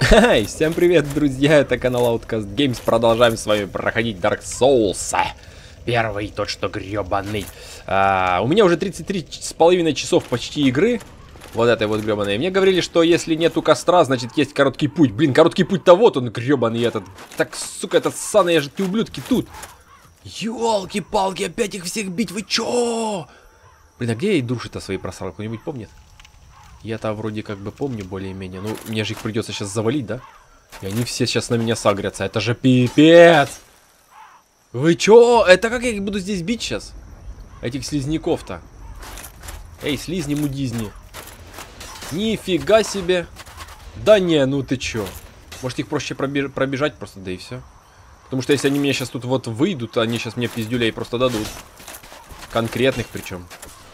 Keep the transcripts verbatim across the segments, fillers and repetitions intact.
Эй, всем привет, друзья, это канал Outcast Games. Продолжаем с вами проходить Dark Souls. Первый, тот что гребаный. а, У меня уже тридцать три с половиной часов почти игры. Вот этой вот гребаной. Мне говорили, что если нету костра, значит есть короткий путь. Блин, короткий путь-то вот он, гребаный этот. Так, сука, этот ссаный, я же те ублюдки тут. Ёлки-палки, опять их всех бить, вы чё? Блин, а где я и души-то свои просрал, кто-нибудь помнит? Я-то вроде как бы помню более-менее. Ну, мне же их придется сейчас завалить, да? И они все сейчас на меня сагрятся. Это же пипец! Вы чё? Это как я их буду здесь бить сейчас? Этих слизняков-то. Эй, слизни-мудизни. Нифига себе. Да не, ну ты чё? Может их проще пробеж пробежать просто, да и все. Потому что если они мне сейчас тут вот выйдут, они сейчас мне пиздюлей просто дадут. Конкретных причем.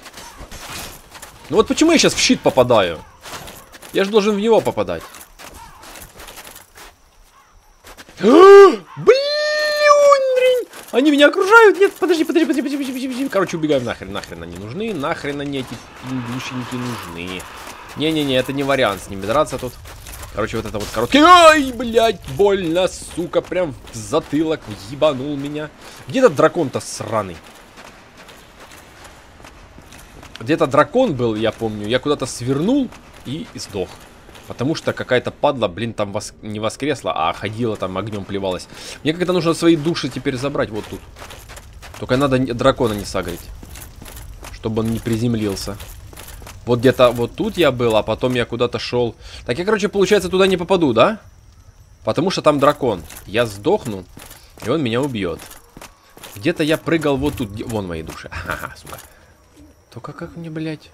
Ну вот почему я сейчас в щит попадаю? Я же должен в него попадать. Блин! Они меня окружают! Нет, подожди, подожди, подожди, подожди, подожди, подожди. Короче, убегаем нахрен, нахрен они нужны, нахрен они эти душеньки нужны. Не-не-не, это не вариант с ними драться тут. Короче, вот это вот короткий... Ай, блядь, больно, сука, прям в затылок ебанул меня. Где этот дракон-то сраный? Где-то дракон был, я помню. Я куда-то свернул и сдох. Потому что какая-то падла, блин, там вос... не воскресла, а ходила там, огнем плевалась. Мне как-то нужно свои души теперь забрать вот тут. Только надо дракона не сагрить. Чтобы он не приземлился. Вот где-то вот тут я был, а потом я куда-то шел. Так я, короче, получается, туда не попаду, да? Потому что там дракон. Я сдохну, и он меня убьет. Где-то я прыгал вот тут. Вон мои души. Ага, сука. Только как мне, блядь?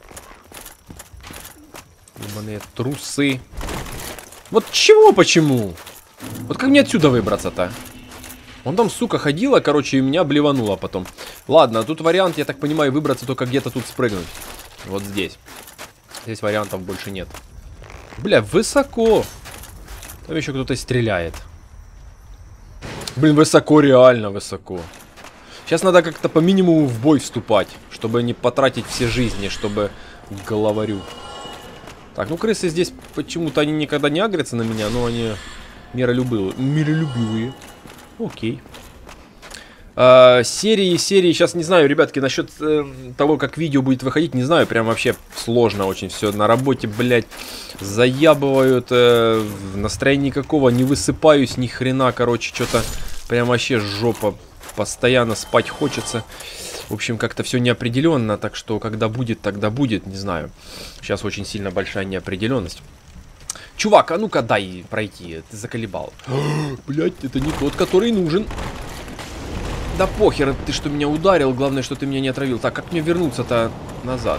Ебаные трусы. Вот чего, почему? Вот как мне отсюда выбраться-то? Он там, сука, ходила, короче, и меня блевануло потом. Ладно, тут вариант, я так понимаю, выбраться только где-то тут спрыгнуть. Вот здесь. Здесь вариантов больше нет. Бля, высоко. Там еще кто-то стреляет. Блин, высоко, реально высоко. Сейчас надо как-то по минимуму в бой вступать, чтобы не потратить все жизни, чтобы говорю. Так, ну крысы здесь почему-то они никогда не агрятся на меня, но они миролюбивые. Миролюбивые. Окей. А, серии, серии, сейчас не знаю, ребятки, насчет э, того, как видео будет выходить, не знаю, прям вообще сложно очень все. На работе, блядь, заябывают, э, настроения никакого, не высыпаюсь ни хрена, короче, что-то прям вообще жопа. Постоянно спать хочется. В общем, как-то все неопределенно. Так что, когда будет, тогда будет. Не знаю. Сейчас очень сильно большая неопределенность. Чувак, а ну-ка дай пройти. Ты заколебал. Блять, это не тот, который нужен. Да похер, ты что меня ударил. Главное, что ты меня не отравил. Так, как мне вернуться-то назад?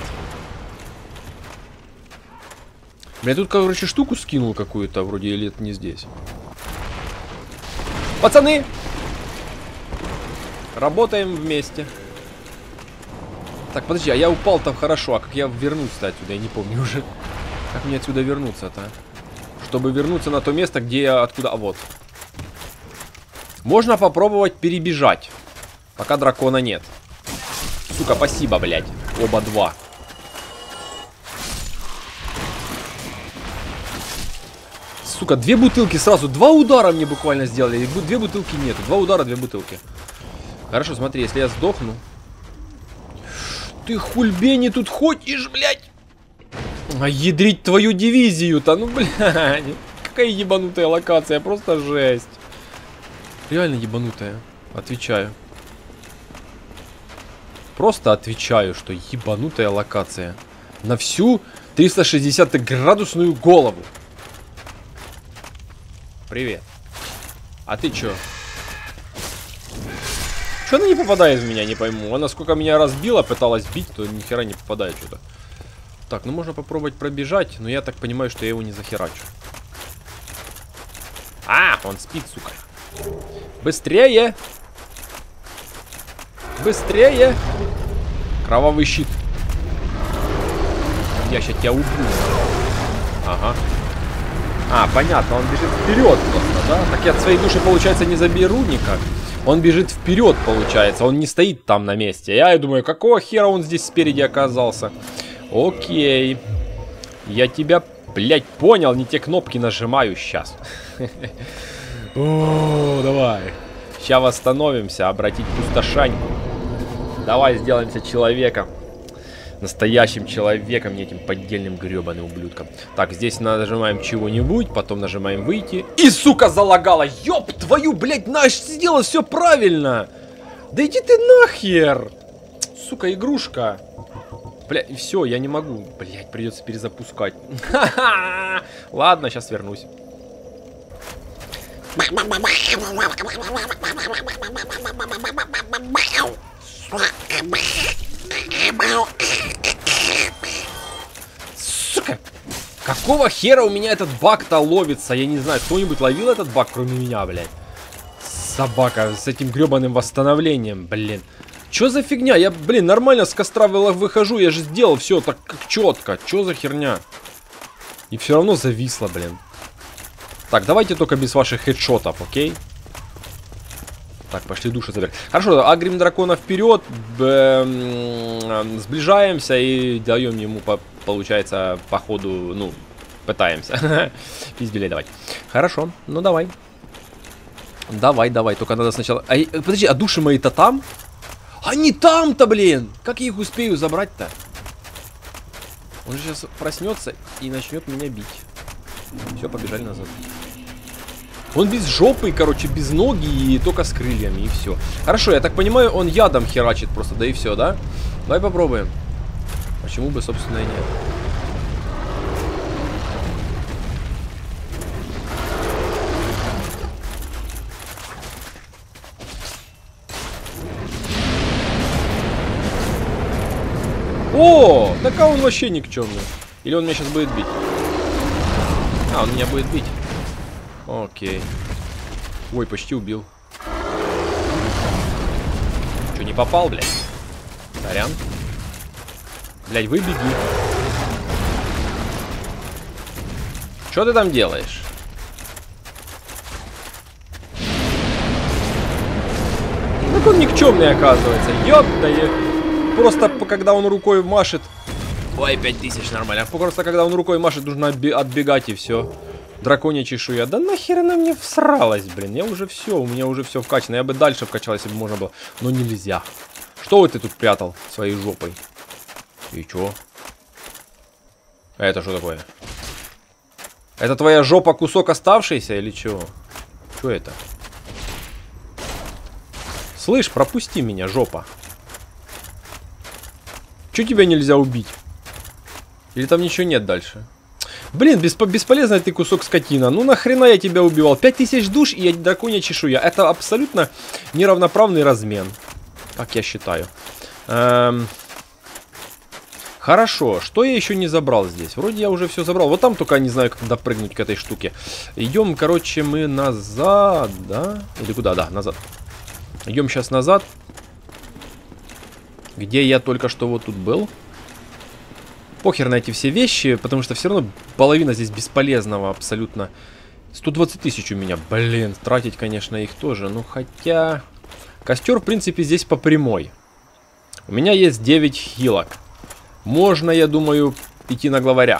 Я тут, короче, штуку скинул какую-то. Вроде, или это не здесь. Пацаны! Работаем вместе. Так, подожди, а я упал там хорошо. А как я вернусь-то отсюда? Я не помню уже. Как мне отсюда вернуться-то? Чтобы вернуться на то место, где я откуда... А, вот. Можно попробовать перебежать. Пока дракона нет. Сука, спасибо, блядь. Оба два. Сука, две бутылки сразу. Два удара мне буквально сделали. Две бутылки нету. Два удара, две бутылки. Хорошо, смотри, если я сдохну. Ты хульбени тут ходишь, блядь. А ядрить твою дивизию-то, ну, блядь. Какая ебанутая локация, просто жесть. Реально ебанутая, отвечаю. Просто отвечаю, что ебанутая локация. На всю триста шестьдесят градусную голову. Привет. А ты чё? Что она не попадает в меня, не пойму. Она сколько меня разбила, пыталась бить, то ни хера не попадает что-то. Так, ну можно попробовать пробежать, но я так понимаю, что я его не захерачу. А, он спит, сука. Быстрее! Быстрее! Кровавый щит. Я сейчас тебя убью. Ага. А, понятно, он бежит вперед просто, да? Так я от своей души, получается, не заберу никак. Он бежит вперед, получается. Он не стоит там на месте. Я думаю, какого хера он здесь спереди оказался? Окей. Я тебя Блять, понял, не те кнопки нажимаю сейчас. О, давай. Сейчас восстановимся, обратить пустошаньку. Давай сделаемся человеком. Настоящим человеком, не этим поддельным гребаным ублюдком. Так, здесь нажимаем чего-нибудь, потом нажимаем выйти. И, сука, залагала. Ёб твою, блядь, наш сделал все правильно. Да иди ты нахер. Сука, игрушка. Бля, все, я не могу. Блять, придется перезапускать. Ладно, сейчас вернусь. Сука! Какого хера у меня этот баг-то ловится? Я не знаю, кто-нибудь ловил этот баг, кроме меня, блядь? Собака с этим гребаным восстановлением, блин. Чё за фигня? Я, блин, нормально с костра выхожу, я же сделал все так как четко. Чё за херня? И все равно зависло, блин. Так, давайте только без ваших хедшотов, окей? Так, пошли душу забирать. Хорошо, агрим дракона вперед, сближаемся и даем ему, по, получается, по ходу, ну, пытаемся. Пиздюлей давать. Хорошо, ну давай. Давай, давай, только надо сначала... А, подожди, а души мои-то там? Они там-то, блин! Как я их успею забрать-то? Он же сейчас проснется и начнет меня бить. Все, побежали назад. Он без жопы, короче, без ноги и только с крыльями, и все. Хорошо, я так понимаю, он ядом херачит просто, да и все, да? Давай попробуем. Почему бы, собственно, и нет. О, так а он вообще никчемный. Или он меня сейчас будет бить? А, он меня будет бить. Окей. Ой, почти убил. Че, не попал, блядь? Сорян. Блядь, вы беги. Что ты там делаешь? Так он никчемный, оказывается. Ёпта, просто когда он рукой машет. Ой, пять тысяч нормально. Просто когда он рукой машет, нужно отбегать и все. Драконья чешуя. Да нахер она мне всралась, блин. Я уже все, у меня уже все вкачано. Я бы дальше вкачал, если бы можно было. Но нельзя. Что вот ты тут прятал своей жопой? И чё? Это что такое? Это твоя жопа кусок оставшийся или чё? Чё это? Слышь, пропусти меня, жопа. Чё тебя нельзя убить? Или там ничего нет дальше? Блин, бесп бесполезный ты кусок скотина. Ну нахрена я тебя убивал? пять тысяч душ и драконья чешуя. Это абсолютно неравноправный размен. Как я считаю. Эм... Хорошо. Что я еще не забрал здесь? Вроде я уже все забрал. Вот там только не знаю, как допрыгнуть к этой штуке. Идем, короче, мы назад, да? Или куда? Да, назад. Идем сейчас назад. Где я только что вот тут был. Похер на эти все вещи, потому что все равно половина здесь бесполезного абсолютно. сто двадцать тысяч у меня. Блин, тратить, конечно, их тоже. Ну, хотя... Костер, в принципе, здесь по прямой. У меня есть девять хилок. Можно, я думаю, идти на главаря.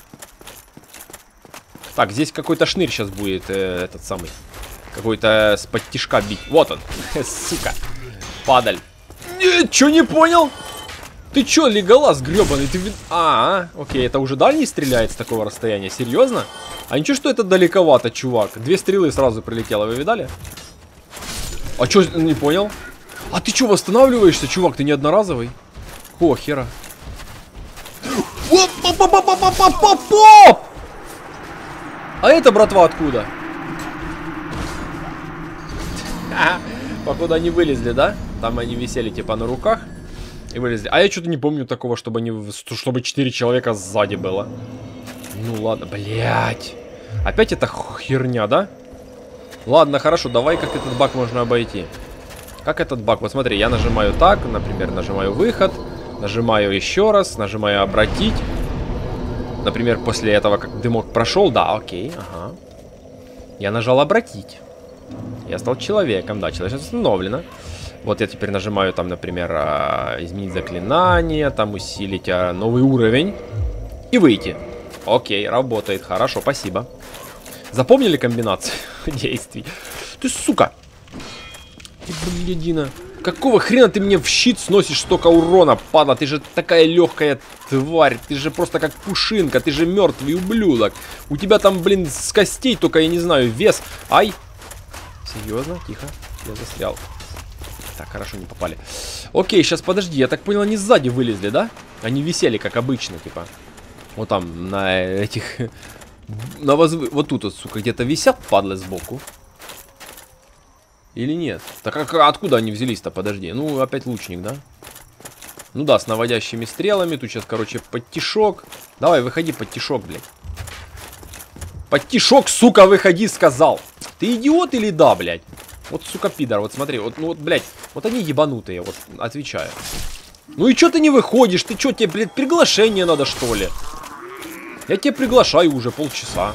Так, здесь какой-то шнырь сейчас будет, э, этот самый. Какой-то с подтишка бить. Вот он. Сука. Падаль. Нет, чё не понял? Ты чё, Леголас грёбаный? Ты... А, а, окей, это уже дальний стреляет с такого расстояния? Серьезно? А ничего, что это далековато, чувак. Две стрелы сразу прилетело, вы видали? А чё, не понял? А ты чё, восстанавливаешься, чувак? Ты не одноразовый? О, хера. А это, братва, откуда? Походу они вылезли, да? Там они висели типа на руках. И вылезли. А я что-то не помню такого, чтобы они, чтобы четыре человека сзади было. Ну ладно, блять. Опять эта херня, да? Ладно, хорошо, давай как этот баг можно обойти. Как этот баг? Вот смотри, я нажимаю так, например, нажимаю выход. Нажимаю еще раз, нажимаю обратить. Например, после этого, как дымок прошел, да, окей, ага. Я нажал обратить. Я стал человеком, да, человек установлено. Вот я теперь нажимаю там, например, изменить заклинание, там усилить новый уровень и выйти. Окей, работает. Хорошо, спасибо. Запомнили комбинацию действий? Ты, сука! Ты, блядина. Какого хрена ты мне в щит сносишь столько урона, падла? Ты же такая легкая тварь. Ты же просто как пушинка. Ты же мертвый ублюдок. У тебя там, блин, с костей только, я не знаю, вес. Ай! Серьезно? Тихо. Я застрял. Так, хорошо, не попали. Окей, сейчас подожди. Я так понял, они сзади вылезли, да? Они висели, как обычно, типа. Вот там, на этих... На воз... Вот тут вот, сука, где-то висят, падлы, сбоку. Или нет? Так а откуда они взялись-то? Подожди. Ну, опять лучник, да? Ну да, с наводящими стрелами. Тут сейчас, короче, подтишок. Давай, выходи, подтишок, блядь. Подтишок, сука, выходи, сказал. Ты идиот или да, блядь? Вот, сука, пидор, вот смотри. Вот, ну вот, блядь, вот они ебанутые, вот, отвечаю. Ну и чё ты не выходишь? Ты чё, тебе, блядь, приглашение надо, что ли? Я тебя приглашаю уже полчаса.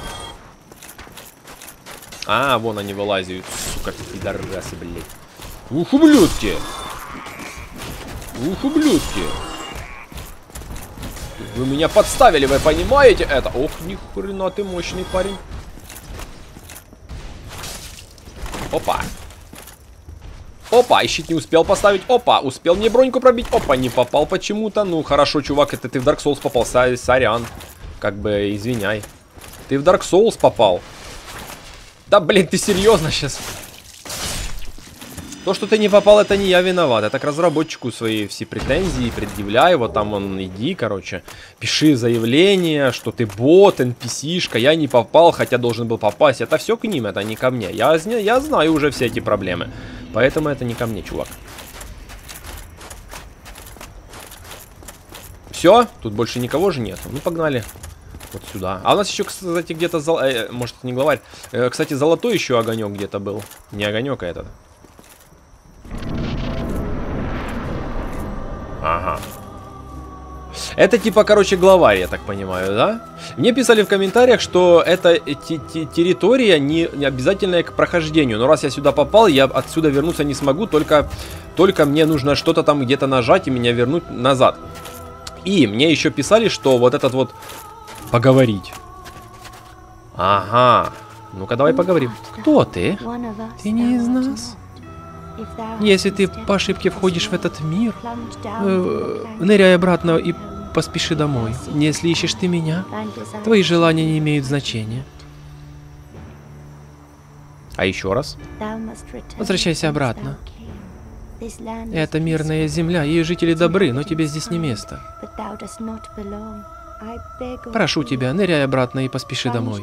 А, вон они вылазят. Сука, пидорасы, блядь. Ух, ублюдки. Ух, ублюдки. Вы меня подставили, вы понимаете это? Ох, ни хрена ты мощный парень. Опа. Опа, и щит не успел поставить. Опа, успел мне броньку пробить. Опа, не попал почему-то. Ну, хорошо, чувак, это ты в Dark Souls попал. Сорян. Как бы, извиняй. Ты в Dark Souls попал. Да, блин, ты серьезно сейчас? То, что ты не попал, это не я виноват. Я так разработчику свои все претензии предъявляю. Вот там он, иди, короче. Пиши заявление, что ты бот, эн пи си-шка. Я не попал, хотя должен был попасть. Это все к ним, это не ко мне. Я, я знаю уже все эти проблемы. Поэтому это не ко мне, чувак. Все? Тут больше никого же нет. Ну, погнали. Вот сюда. А у нас еще, кстати, где-то... Зол... Э, может, это не главарь. Э, кстати, золотой еще огонек где-то был. Не огонек, а этот. Ага. Это типа, короче, главарь, я так понимаю, да? Мне писали в комментариях, что эта территория не, не обязательная к прохождению. Но раз я сюда попал, я отсюда вернуться не смогу. Только, только мне нужно что-то там где-то нажать и меня вернуть назад. И мне еще писали, что вот этот вот... Поговорить. Ага. Ну-ка, давай поговорим. Кто ты? Ты не из нас? Если ты по ошибке входишь в этот мир, э, ныряй обратно и поспеши домой. Если ищешь ты меня, твои желания не имеют значения. А еще раз. Возвращайся обратно. Это мирная земля, ее жители добры, но тебе здесь не место. Прошу тебя, ныряй обратно и поспеши домой.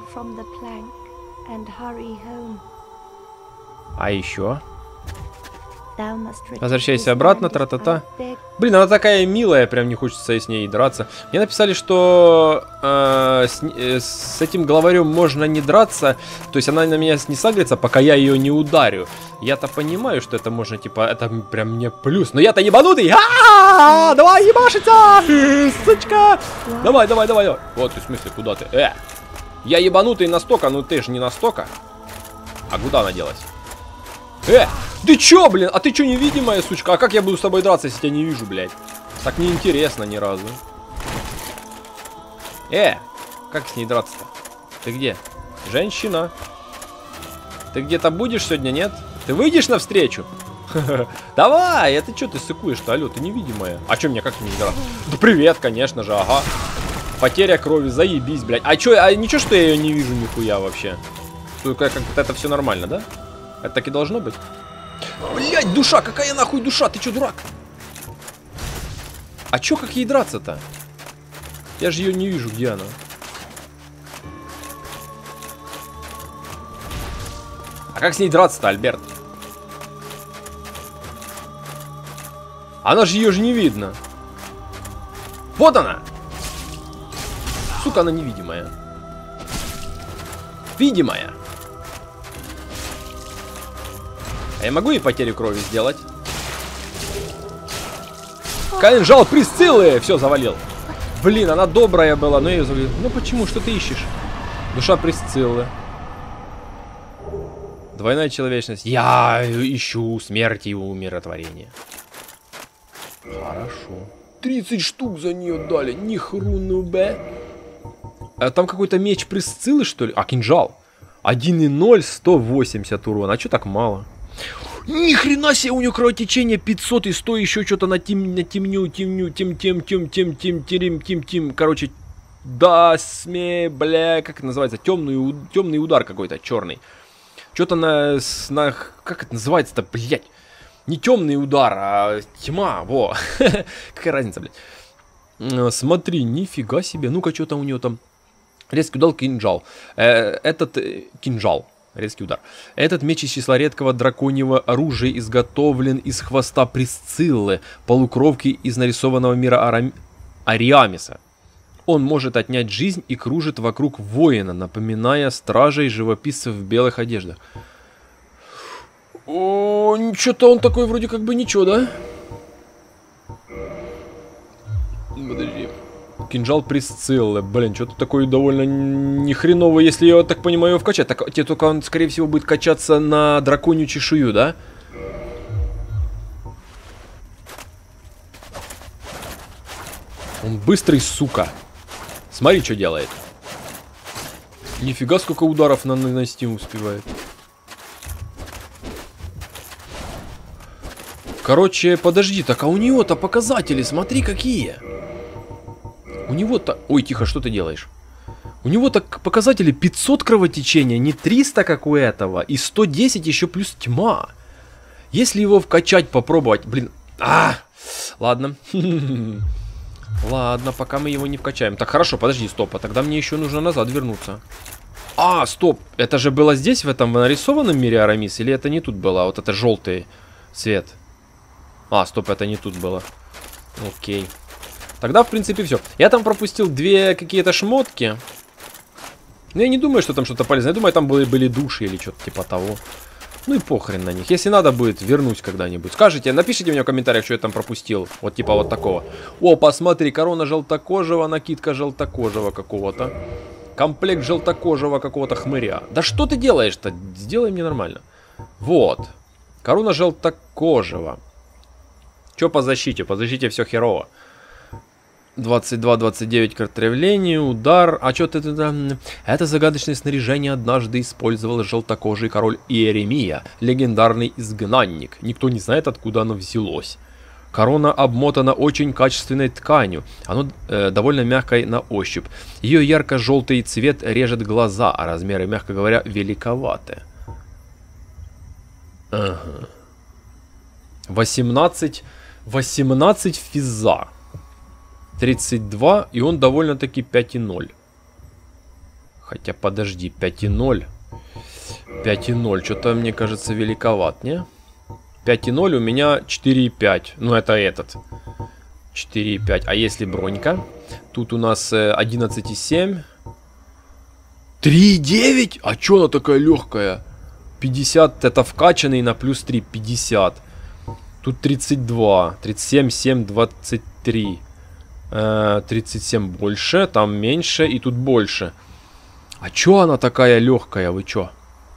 А еще? Возвращайся обратно, тра-та-та. Блин, она такая милая, прям не хочется с ней драться. Мне написали, что э, с, э, с этим главарем можно не драться. То есть она на меня не сагрится, пока я ее не ударю. Я-то понимаю, что это можно, типа, это прям мне плюс. Но я-то ебанутый! А-а-а! Давай ебашиться! Сучка! Давай, давай, давай, давай. Вот, в смысле, куда ты? Э! Я ебанутый настолько, ну ты же не настолько. А куда она делась? Э! Ты чё, блин? А ты чё невидимая, сучка? А как я буду с тобой драться, если тебя не вижу, блядь? Так неинтересно ни разу. Э! Как с ней драться-то? Ты где? Женщина. Ты где-то будешь сегодня, нет? Ты выйдешь навстречу? Давай! Это чё ты сыкуешь-то? Алло, ты невидимая. А чё мне, как мне не драться? Да привет, конечно же, ага. Потеря крови, заебись, блядь. А чё, а ничего, что я ее не вижу нихуя вообще? Только как-то это все нормально, да? Это так и должно быть. Блять, душа, какая нахуй душа? Ты чё, дурак? А чё, как ей драться-то? Я же ее не вижу, где она? А как с ней драться-то, Альберт? Она же, ее же не видно. Вот она! Сука, она невидимая. Видимая. А я могу ей потерю крови сделать? Кинжал Присциллы! Все, завалил. Блин, она добрая была, но я ее завалил. Ну почему? Что ты ищешь? Душа Присциллы. Двойная человечность. Я ищу смерти и умиротворения. Хорошо. тридцать штук за нее дали. Ни хруну бе. А там какой-то меч Присциллы, что ли? А, кинжал. один и ноль, сто восемьдесят урона. А чё так мало? Ни хрена себе, у него кровотечение пятьсот и сто, еще что-то на тем, на темню, темню, тем, тем, тем, тем, тем, тем, тем, тем. Короче, да, сме, бля, как это называется? Темный, темный удар какой-то, черный. Что-то на, на, как это называется-то, блядь? Не темный удар, а тьма, во. Какая разница, блядь. Смотри, нифига себе. Ну-ка, что там у него там? Резкий удар, кинжал. Э, этот э, кинжал. Резкий удар. Этот меч из числа редкого драконьего оружия изготовлен из хвоста Присциллы, полукровки из нарисованного мира Арам... Ариамиса. Он может отнять жизнь и кружит вокруг воина, напоминая стражей живописцев в белых одеждах. О, что-то он такой вроде как бы ничего, да? Подожди. Кинжал Присциллы. Блин, что-то такое довольно нехреново, если я так понимаю его вкачать. Так, тебе только он, скорее всего, будет качаться на драконью чешую, да? Он быстрый, сука. Смотри, что делает. Нифига, сколько ударов на нанести успевает. Короче, подожди, так а у него-то показатели, смотри, какие. У него-то... Ой, тихо, что ты делаешь? У него-то показатели пятьсот кровотечения, не триста, как у этого. И сто десять еще плюс тьма. Если его вкачать, попробовать... Блин, а, ладно. Ладно, пока мы его не вкачаем. Так, хорошо, подожди, стоп, а тогда мне еще нужно назад вернуться. А, стоп, это же было здесь, в этом нарисованном мире Арамис? Или это не тут было, а вот это желтый цвет? А, стоп, это не тут было. Окей. Тогда, в принципе, все. Я там пропустил две какие-то шмотки. Но я не думаю, что там что-то полезное. Я думаю, там были, были души или что-то типа того. Ну и похрен на них. Если надо будет, вернусь когда-нибудь. Скажите, напишите мне в комментариях, что я там пропустил. Вот типа вот такого. О, посмотри, корона желтокожего, накидка желтокожего какого-то. Комплект желтокожего какого-то хмыря. Да что ты делаешь-то? Сделай мне нормально. Вот. Корона желтокожего. Что по защите? По защите все херово. двадцать два двадцать девять к отравлению, удар. А что ты туда? Это загадочное снаряжение однажды использовал желтокожий король Иеремия, легендарный изгнанник. Никто не знает, откуда оно взялось. Корона обмотана очень качественной тканью. Оно э, довольно мягкое на ощупь. Ее ярко-желтый цвет режет глаза, а размеры, мягко говоря, великоваты. Ага. восемнадцать, восемнадцать физа. тридцать два, и он довольно-таки пять и ноль. Хотя, подожди, пять и ноль. пять и ноль, что-то, мне кажется, великоват, не? пять и ноль у меня четыре и пять. Ну, это этот. четыре и пять. А если бронька? Тут у нас одиннадцать и семь. три и девять? А чё она такая легкая? пятьдесят это вкачанный на плюс три. пятьдесят. Тут тридцать два. тридцать семь, семь, двадцать три. тридцать семь больше, там меньше и тут больше. А чё она такая легкая, вы чё?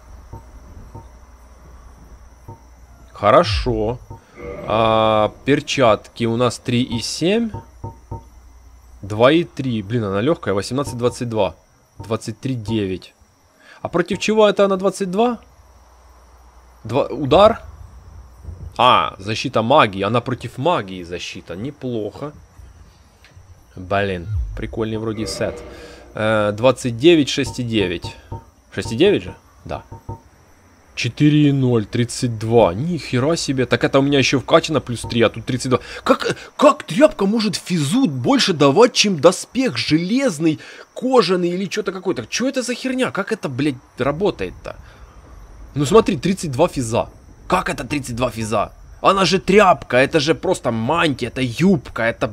Хорошо. А, перчатки у нас три и семь. два и три. Блин, она легкая. восемнадцать, двадцать два. двадцать три, девять. А против чего это она двадцать два? Два... Удар? А, защита магии. Она против магии защита. Неплохо. Блин, прикольный вроде сет. двадцать девять, шесть и девять. шесть и девять же? Да. четыре и ноль, тридцать два. Нихера себе. Так это у меня еще вкачано плюс три, а тут тридцать два. Как, как тряпка может физу больше давать, чем доспех железный, кожаный или что-то какое-то? Что это за херня? Как это, блядь, работает-то? Ну смотри, тридцать два физа. Как это тридцать два физа? Она же тряпка, это же просто мантия, это юбка, это...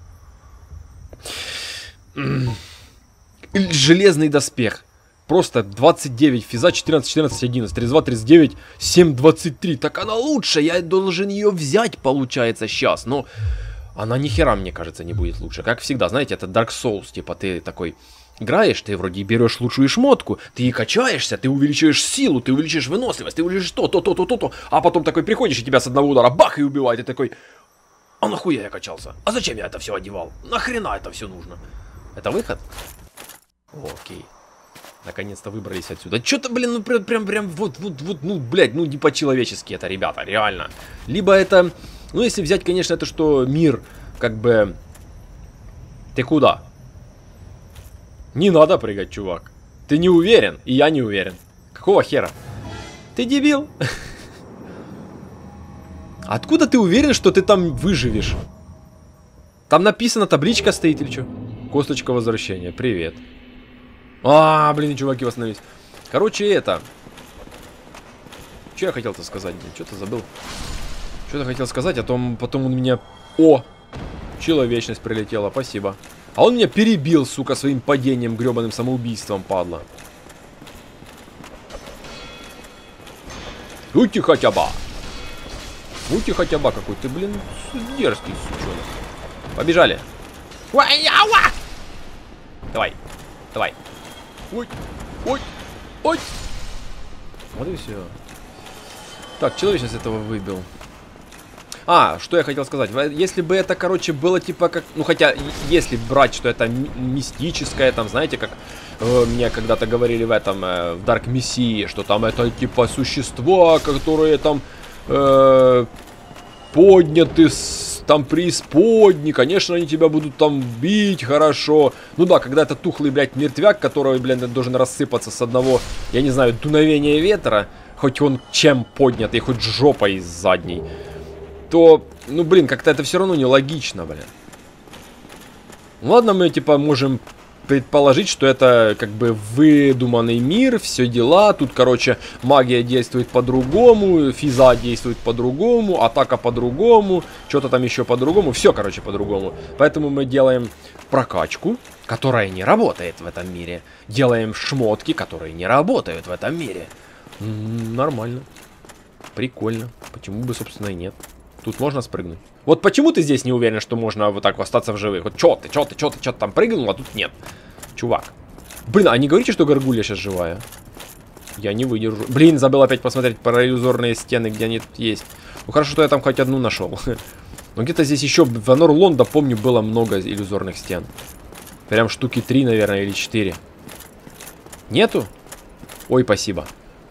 Железный доспех. Просто двадцать девять физа, четырнадцать, четырнадцать, одиннадцать, тридцать два, тридцать девять, семь, двадцать три. Так она лучше, я должен ее взять, получается, сейчас. Но она ни хера, мне кажется, не будет лучше. Как всегда, знаете, это Dark Souls. Типа ты такой играешь, ты вроде берешь лучшую шмотку, ты и качаешься, ты увеличиваешь силу, ты увеличиваешь выносливость, ты увеличиваешь то, то, то, то, то, то. А потом такой приходишь, и тебя с одного удара бах и убивает. И такой, а нахуя я качался? А зачем я это все одевал? Нахрена это все нужно? Это выход? Окей. Наконец-то выбрались отсюда. Что-то, блин, ну прям, прям, прям, вот, вот, вот, ну, блядь, ну не по-человечески это, ребята, реально. Либо это, ну если взять, конечно, это что мир, как бы... Ты куда? Не надо прыгать, чувак. Ты не уверен, и я не уверен. Какого хера? Ты дебил? Откуда ты уверен, что ты там выживешь? Там написано, табличка стоит или что? Косточка возвращения, привет. А, блин, чуваки восстановились. Короче, это... Что я хотел-то сказать? Что-то забыл. Что-то хотел сказать, а то потом он меня... О! Человечность прилетела, спасибо. А он меня перебил, сука, своим падением, гребаным самоубийством, падла. Уйти хотя бы. Уйти хотя бы какой ты, блин, дерзкий сучонок. Побежали. Давай, давай. Ой, ой, ой. Вот и все. Так, человечность этого выбил. А, что я хотел сказать. Если бы это, короче, было типа как... Ну, хотя, если брать, что это мистическое, там, знаете, как э, мне когда-то говорили в этом, э, в Dark Messiah, что там это типа существа, которые там э, подняты с... Там преисподни, конечно, они тебя будут там бить хорошо. Ну да, когда это тухлый, блядь, мертвяк, который, блядь, должен рассыпаться с одного, я не знаю, дуновения ветра, хоть он чем поднятый, хоть жопой задней, то, ну, блин, как-то это все равно нелогично, блин. Ладно, мы, типа, можем предположить, что это, как бы, выдуманный мир, все дела. Тут, короче, магия действует по-другому, физа действует по-другому, атака по-другому, что-то там еще по-другому. Все, короче, по-другому. Поэтому мы делаем прокачку, которая не работает в этом мире. Делаем шмотки, которые не работают в этом мире. М-м, нормально. Прикольно. Почему бы, собственно, и нет. Тут можно спрыгнуть. Вот почему ты здесь не уверен, что можно вот так остаться в живых? Вот чё ты, чё ты, чё ты, чё ты там прыгнул, а тут нет. Чувак. Блин, а не говорите, что горгулья сейчас живая? Я не выдержу. Блин, забыл опять посмотреть про иллюзорные стены, где они тут есть. Ну хорошо, что я там хоть одну нашел. Но где-то здесь еще в Honor London, помню, было много иллюзорных стен. Прям штуки три, наверное, или четыре. Нету? Ой, спасибо.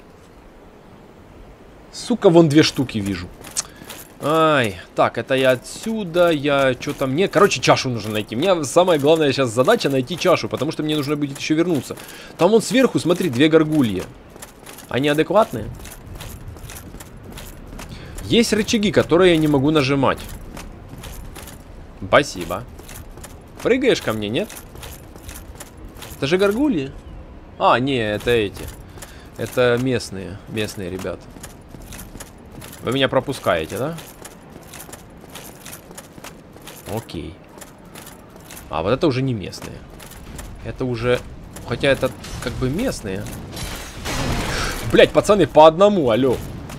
Сука, вон две штуки вижу. Ай, так, это я отсюда, я что-то мне... Короче, чашу нужно найти. Мне самая главная сейчас задача найти чашу, потому что мне нужно будет еще вернуться. Там вон сверху, смотри, две горгульи. Они адекватные? Есть рычаги, которые я не могу нажимать. Спасибо. Прыгаешь ко мне, нет? Это же горгульи? А, не, это эти. Это местные, местные ребята. Вы меня пропускаете, да? Окей. А вот это уже не местные. Это уже... Хотя это как бы местные. Блять, пацаны, по одному, алло.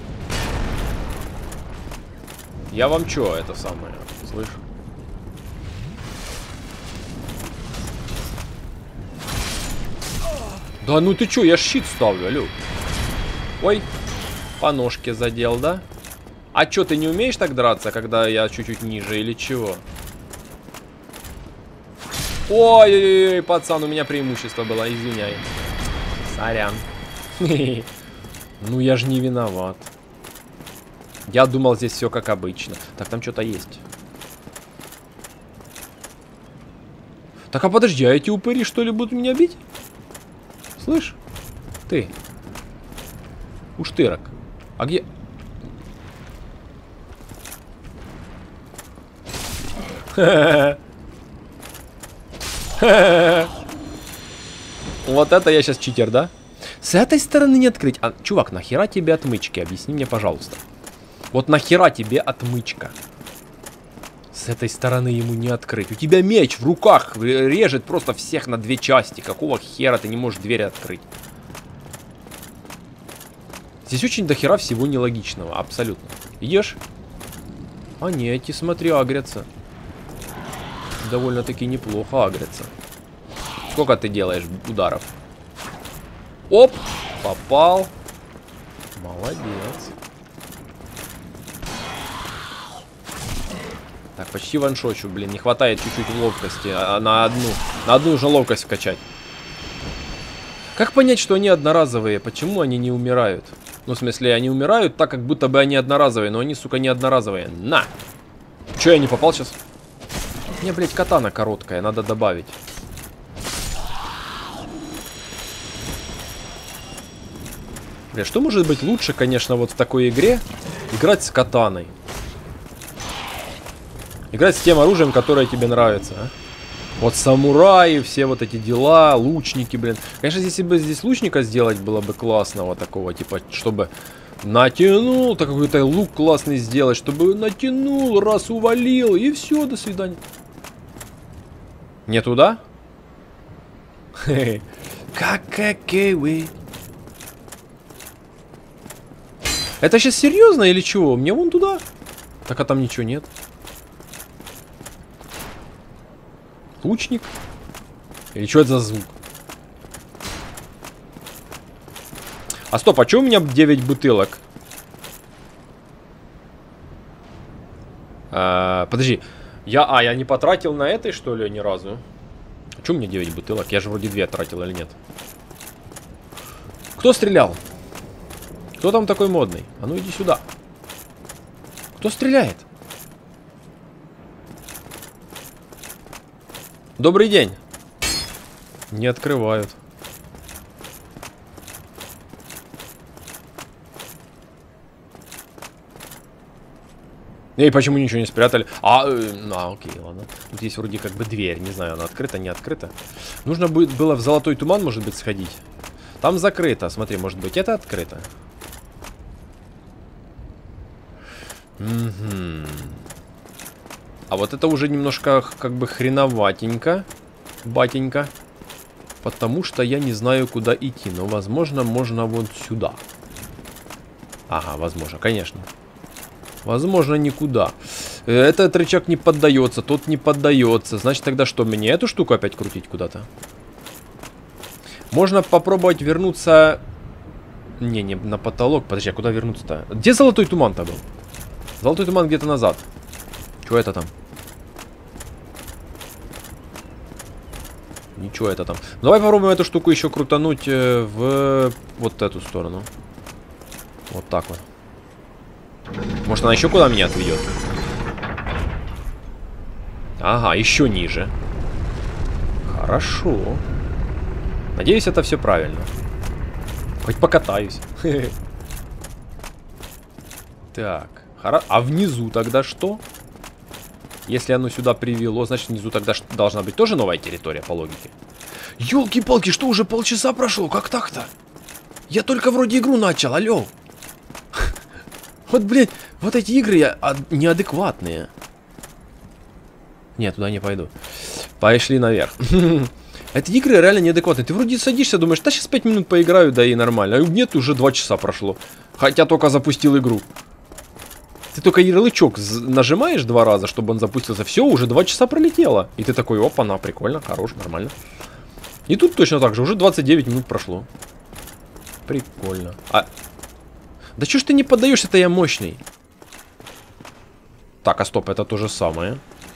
Я вам чё, это самое, слышь? Да ну ты чё, я щит ставлю, алло. Ой, по ножке задел, да? А чё, ты не умеешь так драться, когда я чуть-чуть ниже или чего? Ой-ой-ой, пацан, у меня преимущество было, извиняй. Сорян. Ну я же не виноват. Я думал, здесь все как обычно. Так, там что-то есть. Так, а подожди, а эти упыри что ли будут меня бить? Слышь? Ты. Уштырок. А где... Вот это я сейчас читер, да? С этой стороны не открыть. А, чувак, нахера тебе отмычки? Объясни мне, пожалуйста. Вот нахера тебе отмычка? С этой стороны ему не открыть. У тебя меч в руках режет просто всех на две части. Какого хера ты не можешь дверь открыть? Здесь очень дохера всего нелогичного. Абсолютно. Идешь? А не, эти, смотри, агрятся. Довольно-таки неплохо агрятся. Сколько ты делаешь ударов? Оп! Попал. Молодец. Так, почти ваншочу, блин. Не хватает чуть-чуть ловкости. А на одну. На одну уже ловкость вкачать. Как понять, что они одноразовые? Почему они не умирают? Ну, в смысле, они умирают так, как будто бы они одноразовые, но они, сука, не одноразовые. На! Че, я не попал сейчас? Мне, блядь, катана короткая, надо добавить. Бля, что может быть лучше, конечно, вот в такой игре играть с катаной? Играть с тем оружием, которое тебе нравится, а? Вот самураи, все вот эти дела, лучники, блин. Конечно, если бы здесь лучника сделать, было бы классного такого, типа, чтобы натянул, так какой-то лук классный сделать, чтобы натянул, раз увалил, и все, до свидания. Не туда? Как-какой. Это сейчас серьезно или чего? Мне вон туда. Так, а там ничего нет. Лучник? Или что это за звук? А стоп, а что у меня девять бутылок? А, подожди. Я, а, я не потратил на этой, что ли, ни разу? А что у меня девять бутылок? Я же вроде две тратил или нет? Кто стрелял? Кто там такой модный? А ну иди сюда. Кто стреляет? Добрый день. Не открывают. Эй, почему ничего не спрятали? А, э, а, окей, ладно. Тут есть вроде как бы дверь. Не знаю, она открыта, не открыта. Нужно будет было в Золотой Туман, может быть, сходить. Там закрыто. Смотри, может быть, это открыто. Угу. А вот это уже немножко как бы хреноватенько, батенька. Потому что я не знаю, куда идти. Но, возможно, можно вот сюда. Ага, возможно, конечно. Возможно, никуда. Этот рычаг не поддается, тот не поддается. Значит, тогда что, мне эту штуку опять крутить куда-то? Можно попробовать вернуться... Не, не на потолок. Подожди, а куда вернуться-то? Где Золотой Туман-то был? Золотой Туман где-то назад. Что это там? Ничего это там. Давай попробуем эту штуку еще крутануть э, в вот эту сторону. Вот так вот. Может, она еще куда меня отведет? Ага, еще ниже. Хорошо. Надеюсь, это все правильно. Хоть покатаюсь. Так. А внизу тогда что? Если оно сюда привело, значит внизу тогда должна быть тоже новая территория, по логике. Ёлки-палки, что уже полчаса прошло? Как так-то? Я только вроде игру начал, алло. Вот, блядь, вот эти игры неадекватные. Нет, туда не пойду. Пошли наверх. Эти игры реально неадекватные. Ты вроде садишься, думаешь, да сейчас пять минут поиграю, да и нормально. А нет, уже два часа прошло. Хотя только запустил игру. Ты только ярлычок нажимаешь два раза, чтобы он запустился. Все, уже два часа пролетело. И ты такой, опа, на, прикольно, хорош, нормально. И тут точно так же, уже двадцать девять минут прошло. Прикольно. А... Да чё ж ты не поддаешься-то, я мощный. Так, а стоп, это то же самое.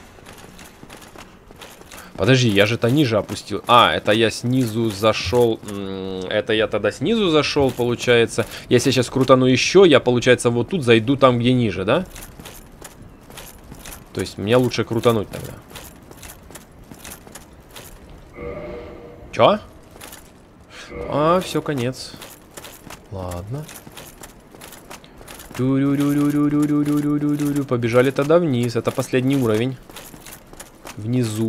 Подожди, я же-то ниже опустил. А, это я снизу зашел. Это я тогда снизу зашел, получается. Если я сейчас крутану еще, я, получается, вот тут зайду там, где ниже, да? То есть мне лучше крутануть тогда. Чё? А, все, конец. Ладно. Побежали тогда вниз. Это последний уровень. Внизу.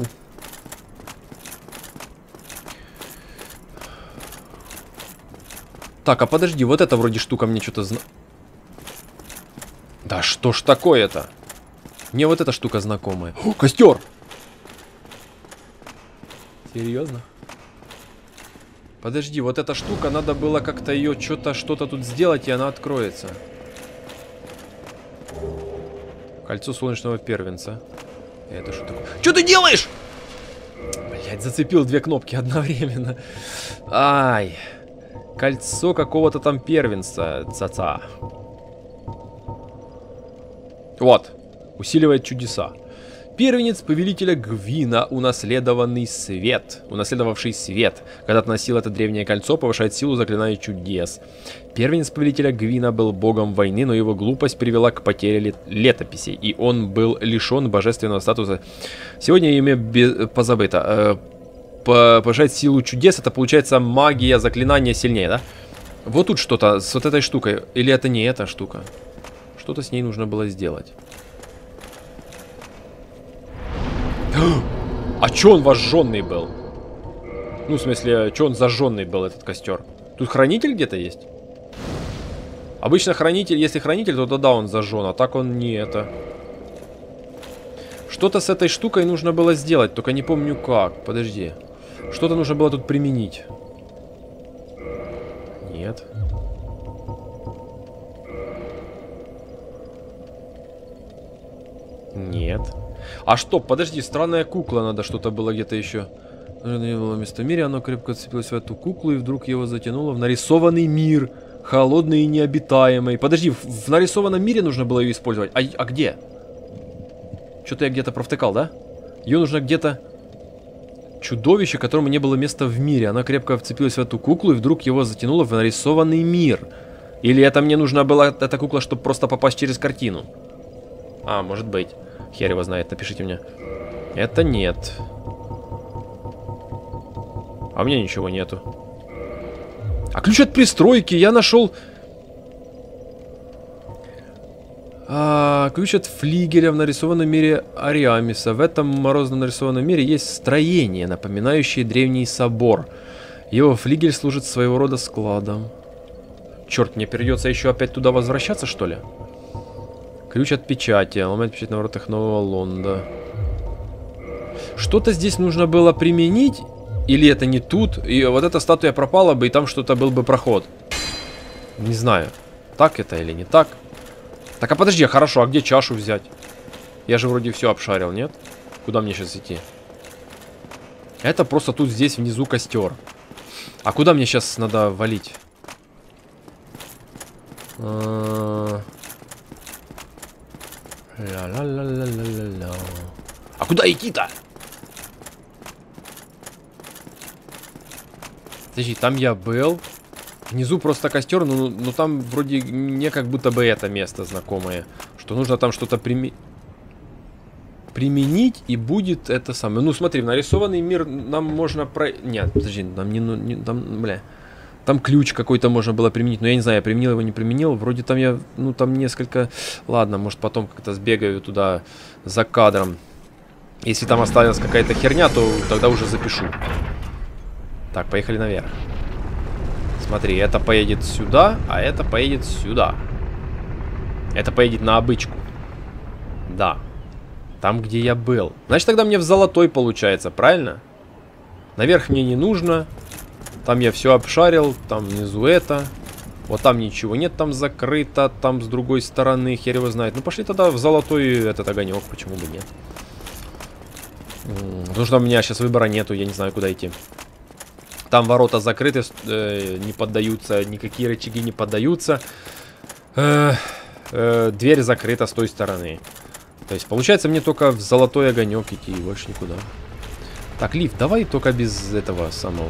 Так, а подожди, вот эта вроде штука мне что-то зна... Да что ж такое-то? Мне вот эта штука знакомая. О, костер! Серьезно? Подожди, вот эта штука, надо было как-то ее что-то, что-то тут сделать, и она откроется. Кольцо солнечного первенца. Это что такое? Что ты делаешь? Блять, зацепил две кнопки одновременно. Ай. Кольцо какого-то там первенца. Ца-ца. Вот. Усиливает чудеса. Первенец повелителя Гвина, унаследованный свет, унаследовавший свет. Когда ты носил это древнее кольцо, повышает силу заклинаний чудес. Первенец повелителя Гвина был богом войны, но его глупость привела к потере лет летописей, и он был лишен божественного статуса. Сегодня имя без... позабыто. Э, повышает силу чудес, это получается магия заклинания сильнее, да? Вот тут что-то с вот этой штукой. Или это не эта штука? Что-то с ней нужно было сделать. А чё он вожжённый был? Ну, в смысле, чё он зажжённый был, этот костер? Тут хранитель где-то есть? Обычно хранитель, если хранитель, то тогда он зажжён, а так он не это. Что-то с этой штукой нужно было сделать, только не помню как. Подожди. Что-то нужно было тут применить. Нет. Нет. А что, подожди, странная кукла, надо что-то было где-то еще. Не было места в мире, оно крепко цепилось в эту куклу, и вдруг его затянуло в нарисованный мир, холодный и необитаемый. Подожди, в, в нарисованном мире нужно было ее использовать. А, а где? Что-то я где-то провтыкал, да? Ее нужно где-то... Чудовище, которому не было места в мире. Она крепко вцепилась в эту куклу, и вдруг его затянуло в нарисованный мир. Или это мне нужна была эта кукла, чтобы просто попасть через картину? А, может быть. Хер его знает, напишите мне. Это нет. А у меня ничего нету. А ключ от пристройки я нашел. А, ключ от флигеля в нарисованном мире Ариамиса. В этом морозном нарисованном мире есть строение, напоминающее древний собор. Его флигель служит своего рода складом. Черт, мне придется еще опять туда возвращаться, что ли? Ключ от печати. Ломать печать на воротах Нового Лонда. Что-то здесь нужно было применить. Или это не тут. И вот эта статуя пропала бы, и там что-то был бы проход. Не знаю, так это или не так. Так, а подожди, хорошо, а где чашу взять? Я же вроде все обшарил, нет? Куда мне сейчас идти? Это просто тут здесь внизу костер. А куда мне сейчас надо валить? А куда идти-то? Подожди, там я был. Внизу просто костер, но, но там вроде мне как будто бы это место знакомое. Что нужно там что-то прими... применить, и будет это самое. Ну смотри, в нарисованный мир нам можно про... Нет, подожди, нам не... не там, бля. Там ключ какой-то можно было применить, но я не знаю, я применил его, не применил. Вроде там я, ну там несколько... Ладно, может потом как-то сбегаю туда за кадром. Если там осталась какая-то херня, то тогда уже запишу. Так, поехали наверх. Смотри, это поедет сюда, а это поедет сюда. Это поедет на обычку. Да. Там, где я был. Значит, тогда мне в золотой получается, правильно? Наверх мне не нужно. Там я все обшарил. Там внизу это. Вот там ничего нет, там закрыто. Там с другой стороны, хер его знает. Ну, пошли тогда в золотой этот огонек. Почему бы нет? Потому что у меня сейчас выбора нету, я не знаю, куда идти. Там ворота закрыты, э, не поддаются, никакие рычаги не поддаются. Э, э, дверь закрыта с той стороны. То есть, получается, мне только в золотой огонек идти, и больше никуда. Так, лифт, давай только без этого самого...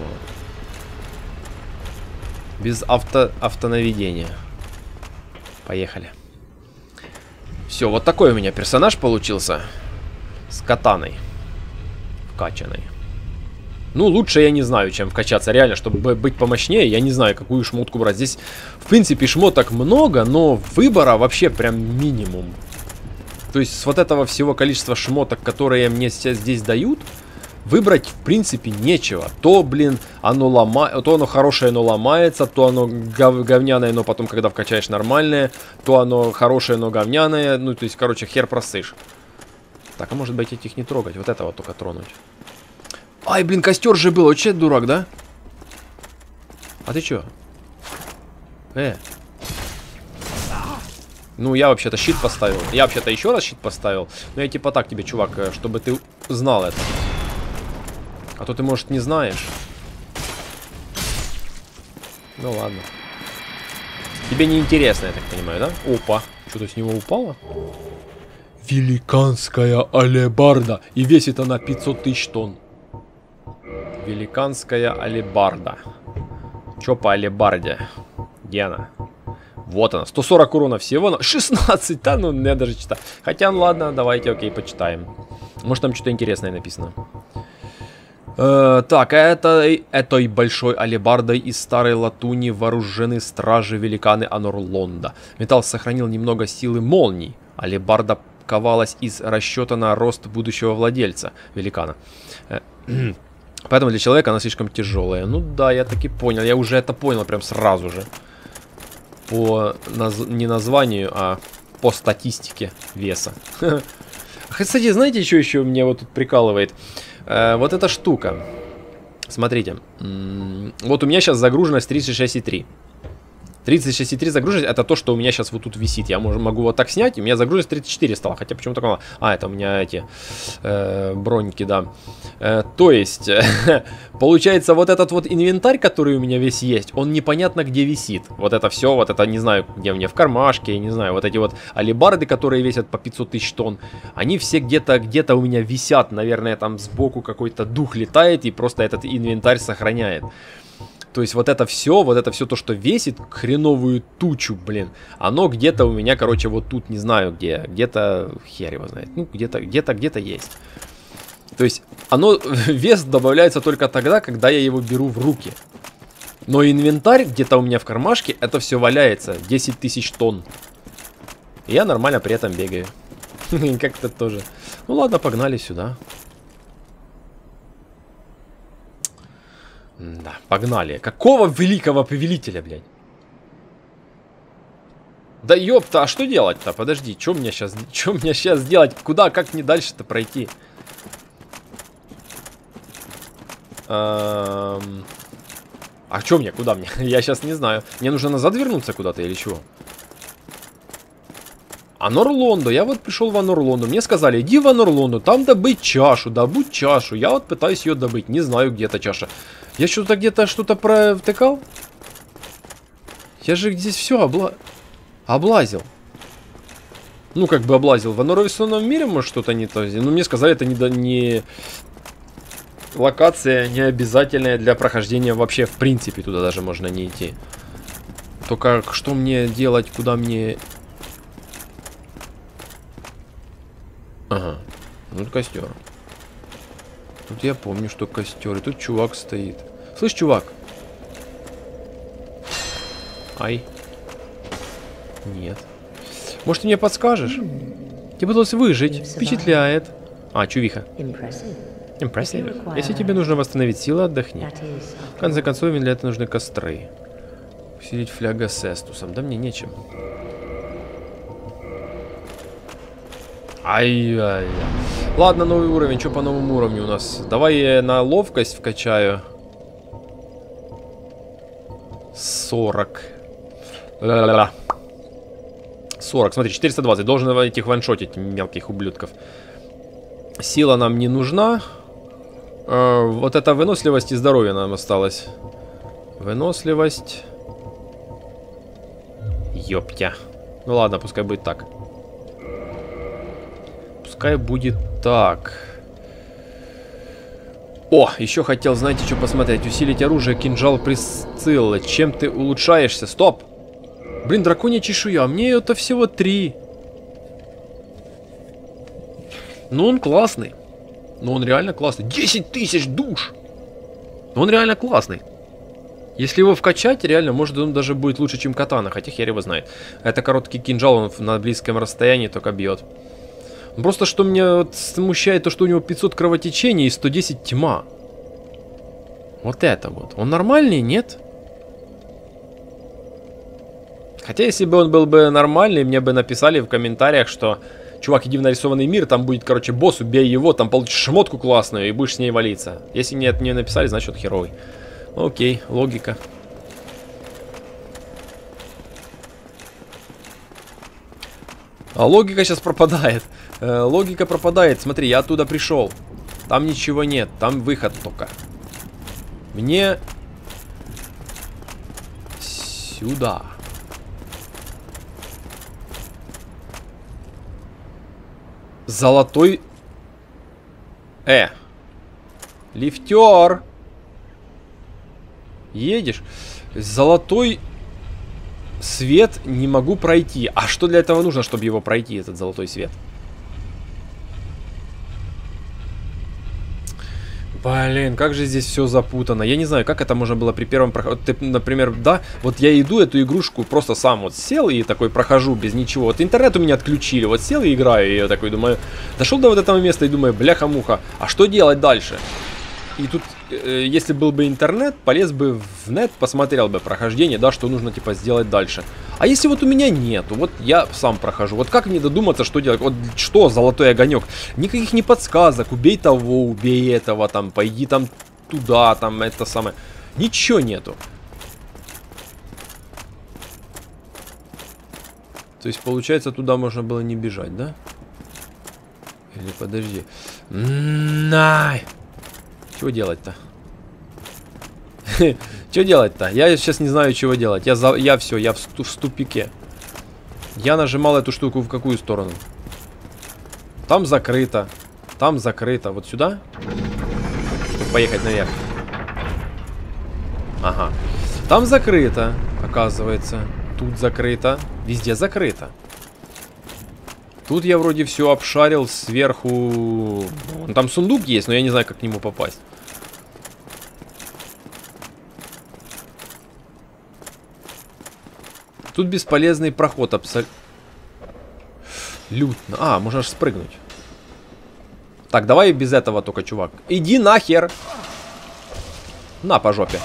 Без авто, автонаведения. Поехали. Все, вот такой у меня персонаж получился. С катаной. Вкачанной. Ну, лучше я не знаю, чем вкачаться. Реально, чтобы быть помощнее, я не знаю, какую шмотку брать. Здесь, в принципе, шмоток много, но выбора вообще прям минимум. То есть, с вот этого всего количества шмоток, которые мне сейчас здесь дают, выбрать, в принципе, нечего. То, блин, оно ломает, то оно хорошее, но ломается, то оно гов говняное, но потом, когда вкачаешь, нормальное, то оно хорошее, но говняное. Ну, то есть, короче, хер просышь. Так, а может быть, этих не трогать, вот этого только тронуть. Ай, блин, костер же был, вообще дурак, да? А ты чё? Э. Ну, я вообще-то щит поставил. Я вообще-то еще раз щит поставил. Но я типа так тебе, чувак, чтобы ты знал это. А то ты, может, не знаешь. Ну, ладно. Тебе не интересно, я так понимаю, да? Опа. Что-то с него упало? Великанская алебарда. И весит она пятьсот тысяч тонн. Великанская алебарда. Чё по алебарде? Где она? Вот она. сто сорок урона всего. шестнадцать, да, ну я даже читаю. Хотя, ну ладно, давайте, окей, почитаем. Может там что-то интересное написано. Э, так, это, этой большой алебардой из старой латуни вооружены стражи-великаны Анорлонда. Металл сохранил немного силы молний. Алебарда ковалась из расчета на рост будущего владельца, великана. Э, поэтому для человека она слишком тяжелая. Ну да, я таки понял. Я уже это понял прям сразу же. По наз... не названию, а по статистике веса. Кстати, знаете, что еще меня вот тут прикалывает? Э, вот эта штука. Смотрите. Вот у меня сейчас загруженность тридцать шесть и три. тридцать шесть и три загруженность, это то, что у меня сейчас вот тут висит. Я могу, могу вот так снять, и у меня загруженность тридцать четыре стала. Хотя почему такого? А, это у меня эти э, броньки, да. Э, то есть, э, получается, вот этот вот инвентарь, который у меня весь есть, он непонятно где висит. Вот это все, вот это, не знаю, где мне в кармашке, я не знаю. Вот эти вот алебарды, которые весят по пятьсот тысяч тонн, они все где-то где-то у меня висят. Наверное, там сбоку какой-то дух летает и просто этот инвентарь сохраняет. То есть вот это все, вот это все то, что весит хреновую тучу, блин, оно где-то у меня, короче, вот тут, не знаю где, где-то, хер его знает, ну, где-то, где-то, где-то есть. То есть оно, вес добавляется только тогда, когда я его беру в руки. Но инвентарь где-то у меня в кармашке, это все валяется, десять тысяч тонн. И я нормально при этом бегаю. Как-то тоже. Ну ладно, погнали сюда. Да, погнали. Какого великого повелителя, блядь? Да ёпта, а что делать-то? Подожди, что мне сейчас, что мне сейчас делать? Куда, как мне дальше-то пройти? Эм... А что мне, куда мне? Я сейчас не знаю. Мне нужно назад вернуться куда-то или чего? Анорлонду. Я вот пришел в Анорлонду. Мне сказали, иди в Анорлонду, там добыть чашу, добудь чашу. Я вот пытаюсь ее добыть. Не знаю, где эта чаша. Я что-то где-то что-то провтыкал? Я же здесь все обла... облазил. Ну, как бы облазил. В Анорвисонном мире, может, что-то не то. Ну, мне сказали, это не, не... локация не обязательная для прохождения вообще. В принципе, туда даже можно не идти. Только что мне делать, куда мне... Ага. Ну, это костер. Тут я помню, что костер. И тут чувак стоит. Слышь, чувак. Ай. Нет. Может, ты мне подскажешь? Тебе удалось выжить. Впечатляет. А, чувиха. Impressive. Если тебе нужно восстановить силы, отдохни. В конце концов, для этого нужны костры. Усилить фляга с эстусом. Да мне нечем. Ай-яй-яй. Ладно, новый уровень. Что по новому уровню у нас? Давай я на ловкость вкачаю. сорок. Ла-ла-ла. сорок. Смотри, четыреста двадцать. Должен этих ваншотить, мелких ублюдков. Сила нам не нужна. Э, вот это выносливость и здоровье нам осталось. Выносливость. Ёптя. Ну ладно, пускай будет так. Пускай будет так. О, еще хотел, знаете, что посмотреть. Усилить оружие, кинжал Присциллы. Чем ты улучшаешься? Стоп! Блин, драконья чешуя. Мне это всего три. Ну, он классный. Ну, он реально классный. десять тысяч душ! Он реально классный. Если его вкачать, реально, может, он даже будет лучше, чем катана. Хотя хер его знает. Это короткий кинжал, он на близком расстоянии только бьет. Просто что меня вот смущает, то что у него пятьсот кровотечений и сто десять тьма. Вот это вот. Он нормальный, нет? Хотя если бы он был бы нормальный, мне бы написали в комментариях, что чувак, иди в нарисованный мир, там будет, короче, босс, убей его, там получишь шмотку классную и будешь с ней валиться. Если нет, не написали, значит он херовый. Окей, логика. А логика сейчас пропадает. Э, логика пропадает. Смотри, я оттуда пришел. Там ничего нет. Там выход только. Мне... Сюда. Золотой... Э. Лифтер. Едешь? Золотой свет не могу пройти. А что для этого нужно, чтобы его пройти, этот золотой свет? Блин, как же здесь все запутано. Я не знаю, как это можно было при первом проходе. Ты, например, да, вот я иду эту игрушку, просто сам вот сел и такой прохожу без ничего. Вот интернет у меня отключили, вот сел и играю. И я такой думаю, дошел до вот этого места и думаю, бляха-муха, а что делать дальше? И тут, э, если был бы интернет, полез бы в нет, посмотрел бы прохождение, да, что нужно, типа, сделать дальше. А если вот у меня нету, вот я сам прохожу, вот как мне додуматься, что делать? Вот что, золотой огонек? Никаких не подсказок, убей того, убей этого, там, пойди там туда, там, это самое. Ничего нету. То есть, получается, туда можно было не бежать, да? Или подожди. Най! Чего делать-то? Что делать-то? Я сейчас не знаю, чего делать. Я, за... я все, я в, сту... в ступике. Я нажимал эту штуку в какую сторону? Там закрыто. Там закрыто. Вот сюда? Чтобы поехать наверх. Ага. Там закрыто, оказывается. Тут закрыто. Везде закрыто. Тут я вроде все обшарил сверху. Там сундук есть, но я не знаю, как к нему попасть. Тут бесполезный проход абсолютно. А, можно аж спрыгнуть. Так, давай без этого только, чувак. Иди нахер. На, по жопе.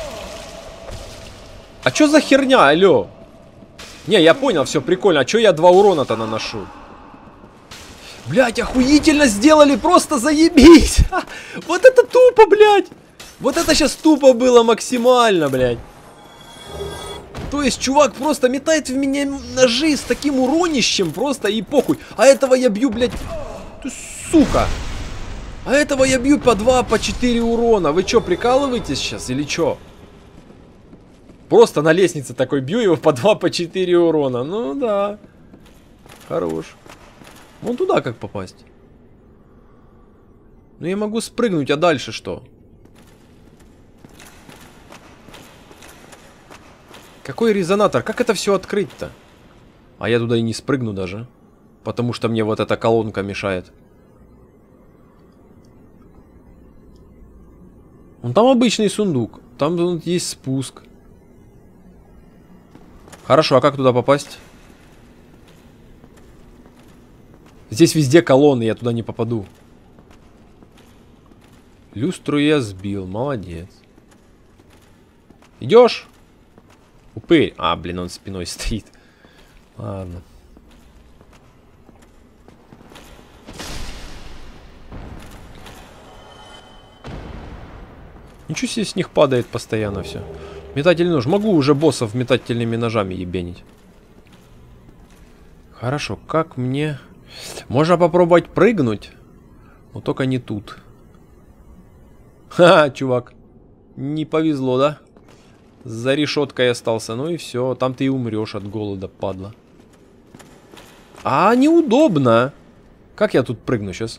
А чё за херня, алё? Не, я понял, все прикольно. А чё я два урона-то наношу? Блять, охуительно сделали, просто заебись. Вот это тупо, блядь. Вот это сейчас тупо было максимально, блядь. То есть чувак просто метает в меня ножи с таким уронищем просто и похуй. А этого я бью, блядь. Ты сука. А этого я бью по два, по четыре урона. Вы чё, прикалываетесь сейчас или чё? Просто на лестнице такой бью его по два, по четыре урона. Ну да. Хорош. Вон туда как попасть? Ну я могу спрыгнуть, а дальше что? Какой резонатор? Как это все открыть-то? А я туда и не спрыгну даже. Потому что мне вот эта колонка мешает. Вон там обычный сундук. Там вот есть спуск. Хорошо, а как туда попасть? Здесь везде колонны, я туда не попаду. Люстру я сбил, молодец. Идешь? Упырь. А, блин, он спиной стоит. Ладно. Ничего себе, с них падает постоянно все. Метательный нож. Могу уже боссов метательными ножами ебенить. Хорошо, как мне... Можно попробовать прыгнуть, но только не тут. Ха-ха, чувак. Не повезло, да? За решеткой остался. Ну и все. Там ты и умрешь от голода, падла. А, неудобно. Как я тут прыгну сейчас?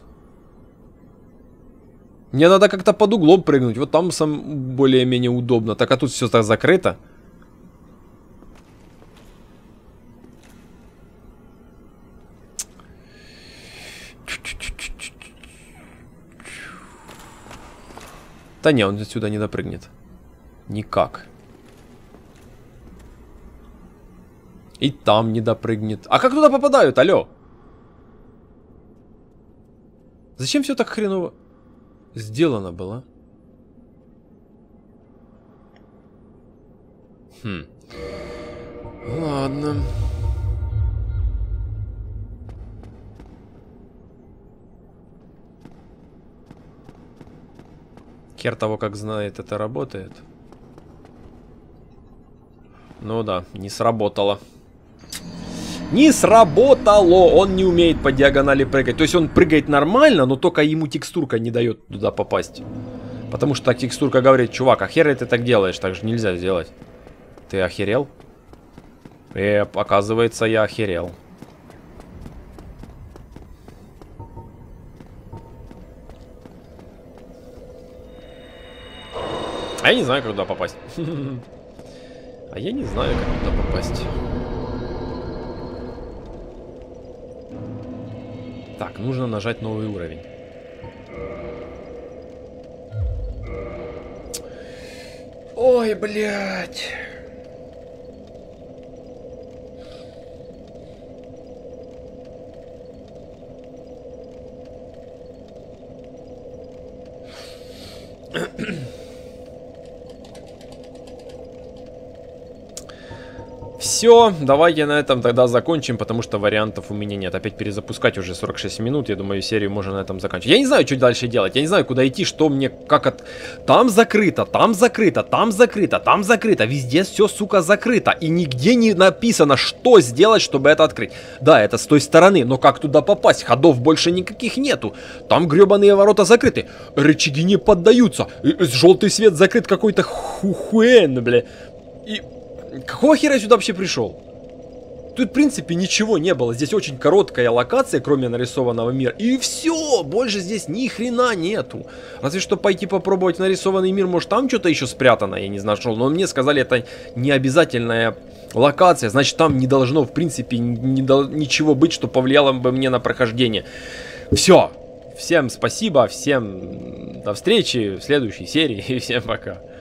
Мне надо как-то под углом прыгнуть. Вот там сам более-менее удобно. Так, а тут все так закрыто. Да не, он отсюда не допрыгнет. Никак. И там не допрыгнет. А как туда попадают, алло? Зачем все так хреново сделано было? Хм. Ладно. Хер того, как знает, это работает. Ну да, не сработало. Не сработало! Он не умеет по диагонали прыгать. То есть он прыгает нормально, но только ему текстурка не дает туда попасть. Потому что так текстурка говорит: чувак, а хер ты так делаешь? Так же нельзя сделать. Ты охерел? Эп, оказывается, я охерел. А я не знаю, как туда попасть. А я не знаю, как туда попасть. Так, нужно нажать новый уровень. Ой, блядь. Все, давайте на этом тогда закончим, потому что вариантов у меня нет. Опять перезапускать уже сорок шесть минут, я думаю, серию можно на этом заканчивать. Я не знаю, что дальше делать, я не знаю, куда идти, что мне, как от... Там закрыто, там закрыто, там закрыто, там закрыто, везде все, сука, закрыто. И нигде не написано, что сделать, чтобы это открыть. Да, это с той стороны, но как туда попасть? Ходов больше никаких нету. Там гребаные ворота закрыты, рычаги не поддаются, желтый свет закрыт какой-то хухуэн, бля. И... Какого хера я сюда вообще пришел? Тут, в принципе, ничего не было. Здесь очень короткая локация, кроме нарисованного мира. И все! Больше здесь ни хрена нету. Разве что пойти попробовать нарисованный мир. Может, там что-то еще спрятано, я не нашел. Но мне сказали, это не обязательная локация. Значит, там не должно, в принципе, не до... ничего быть, что повлияло бы мне на прохождение. Все! Всем спасибо, всем до встречи в следующей серии и всем пока.